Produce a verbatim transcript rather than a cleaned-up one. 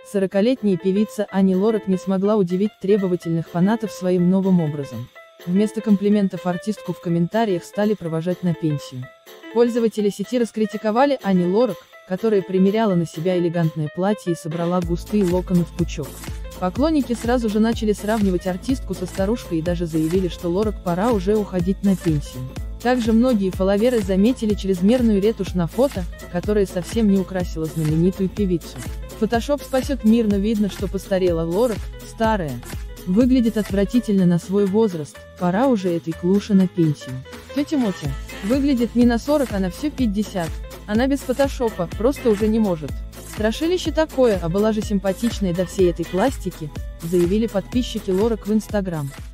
Сорокалетняя певица Ани Лорак не смогла удивить требовательных фанатов своим новым образом. Вместо комплиментов артистку в комментариях стали провожать на пенсию. Пользователи сети раскритиковали Ани Лорак, которая примеряла на себя элегантное платье и собрала густые локоны в пучок. Поклонники сразу же начали сравнивать артистку со старушкой и даже заявили, что Лорак пора уже уходить на пенсию. Также многие фолловеры заметили чрезмерную ретушь на фото, которая совсем не украсила знаменитую певицу. Фотошоп спасет мир, но видно, что постарела Лорак, старая. Выглядит отвратительно на свой возраст, пора уже этой клуше на пенсию. Тетя Мотя. Выглядит не на сорок, а на все пятьдесят. Она без фотошопа, просто уже не может. Страшилище такое, а была же симпатичная до всей этой пластики, заявили подписчики Лорак в Инстаграм.